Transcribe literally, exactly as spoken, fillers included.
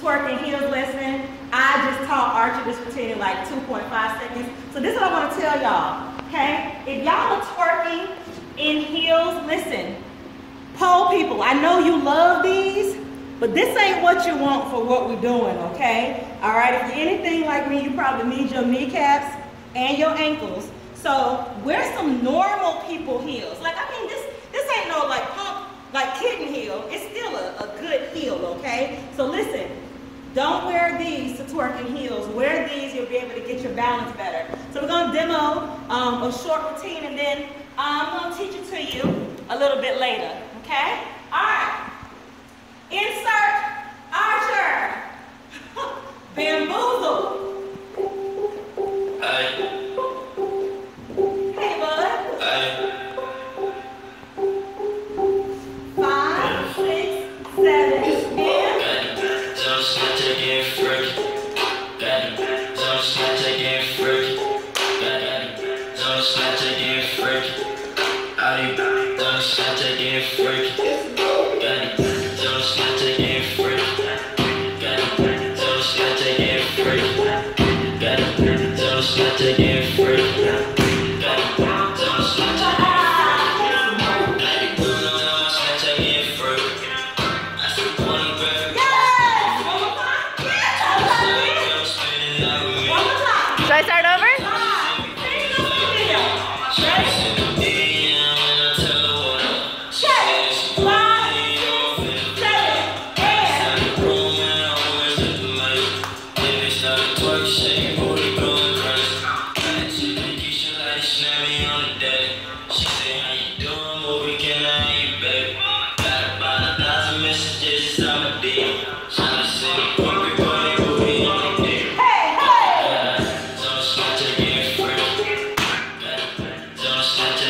twerking heels lesson. I just taught Archie this routine in like two point five seconds. So this is what I want to tell y'all, okay? If y'all are twerking in heels, listen, pole people, I know you love these, but this ain't what you want for what we're doing, okay? All right, if you're anything like me, you probably need your kneecaps and your ankles. So wear some normal people heels. Like, I mean, this this ain't no like pump, like kitten heel. It's still a, a good heel, okay? So listen, don't wear these to twerking heels. Wear these, you'll be able to get your balance better. So we're gonna demo um, a short routine, and then I'm gonna teach it to you a little bit later, okay? All right, insert Archer, bamboozle. Aye. Hey, bud. Aye. Five, six, seven, and Don't stop taking freak. Don't stop taking freak. Don't stop taking freak. Aye. Don't stop taking freak. Don't stop taking freak. Don't stop taking freak. Don't stop taking freak. Should I start over? Don't stop